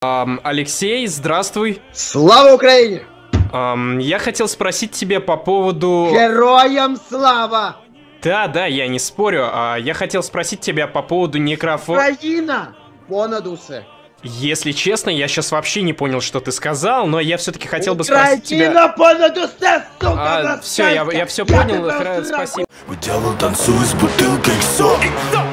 Алексей, здравствуй. Слава Украине! Я хотел спросить тебя по поводу... Героям слава! Да, я не спорю. Я хотел спросить тебя по поводу Украина! Понад усе. Если честно, я сейчас вообще не понял, что ты сказал, но я все-таки хотел бы спросить тебя... Украина понад усе, сука! Все, я все понял, спасибо. Дьявол танцует с бутылкой СО.